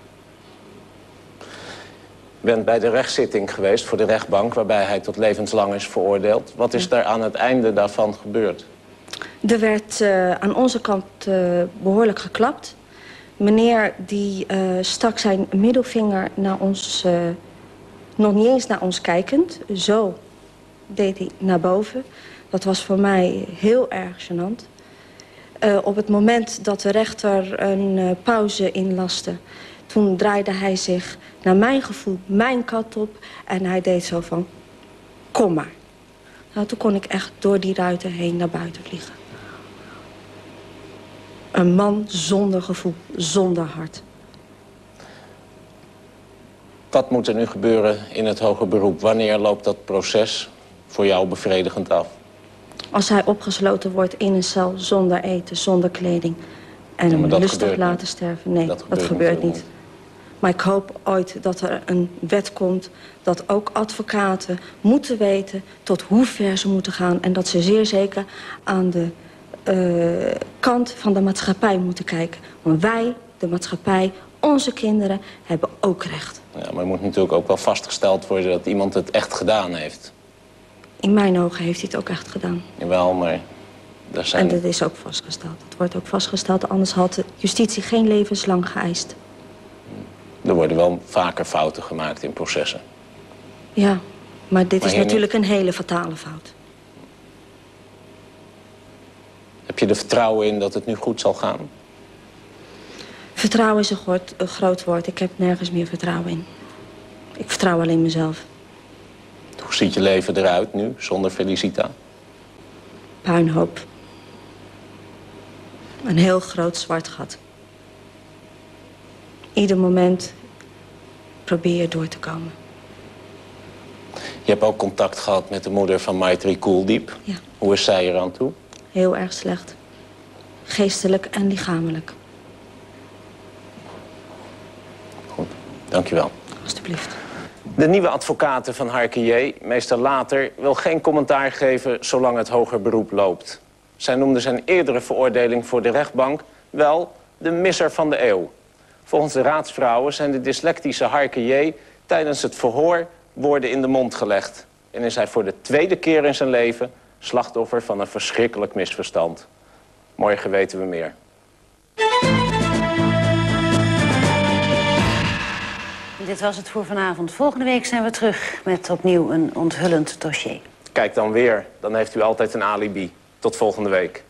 Speaker 1: U bent bij de rechtszitting geweest voor de rechtbank, waarbij hij tot levenslang is veroordeeld. Wat is daar aan het einde daarvan gebeurd?
Speaker 9: Er werd uh, aan onze kant uh, behoorlijk geklapt. Meneer die uh, stak zijn middelvinger naar ons, uh, nog niet eens naar ons kijkend. Zo deed hij naar boven. Dat was voor mij heel erg gênant. Uh, op het moment dat de rechter een uh, pauze inlaste, toen draaide hij zich naar mijn gevoel, mijn kant op. En hij deed zo van, kom maar. Nou, toen kon ik echt door die ruiten heen naar buiten vliegen. Een man zonder gevoel, zonder hart.
Speaker 1: Wat moet er nu gebeuren in het hoger beroep? Wanneer loopt dat proces voor jou bevredigend af?
Speaker 9: Als hij opgesloten wordt in een cel zonder eten, zonder kleding. En hem
Speaker 1: ja,
Speaker 9: lustig laten sterven. Nee, dat gebeurt, dat gebeurt niet. niet. Maar ik hoop ooit dat er een wet komt dat ook advocaten moeten weten tot hoe ver ze moeten gaan. En dat ze zeer zeker aan de uh, kant van de maatschappij moeten kijken. Want wij, de maatschappij, onze kinderen, hebben ook recht.
Speaker 1: Ja, maar er moet natuurlijk ook wel vastgesteld worden dat iemand het echt gedaan heeft.
Speaker 9: In mijn ogen heeft hij het ook echt gedaan.
Speaker 1: Jawel, maar daar zijn...
Speaker 9: En dat is ook vastgesteld. Dat wordt ook vastgesteld, anders had de justitie geen levenslang geëist.
Speaker 1: Er worden wel vaker fouten gemaakt in processen.
Speaker 9: Ja, maar dit
Speaker 1: maar
Speaker 9: is natuurlijk
Speaker 1: niet...
Speaker 9: een hele fatale fout.
Speaker 1: Heb je er vertrouwen in dat het nu goed zal gaan?
Speaker 9: Vertrouwen is een groot, een groot woord. Ik heb nergens meer vertrouwen in. Ik vertrouw alleen mezelf.
Speaker 1: Hoe ziet je leven eruit nu, zonder Felicita?
Speaker 9: Puinhoop. Een heel groot zwart gat. Ieder moment probeer je door te komen.
Speaker 1: Je hebt ook contact gehad met de moeder van Maitri Kuldeep.
Speaker 9: Ja.
Speaker 1: Hoe is zij eraan toe?
Speaker 9: Heel erg slecht. Geestelijk en lichamelijk.
Speaker 1: Goed, dankjewel.
Speaker 9: Alsjeblieft.
Speaker 1: De nieuwe advocaten van Harke J., meester Later, wil geen commentaar geven zolang het hoger beroep loopt. Zij noemde zijn eerdere veroordeling voor de rechtbank wel de misser van de eeuw. Volgens de raadsvrouwen zijn de dyslectische Harke J. tijdens het verhoor woorden in de mond gelegd. En is hij voor de tweede keer in zijn leven slachtoffer van een verschrikkelijk misverstand. Morgen weten we meer.
Speaker 2: Dit was het voor vanavond. Volgende week zijn we terug met opnieuw een onthullend dossier.
Speaker 1: Kijk dan weer, dan heeft u altijd een alibi. Tot volgende week.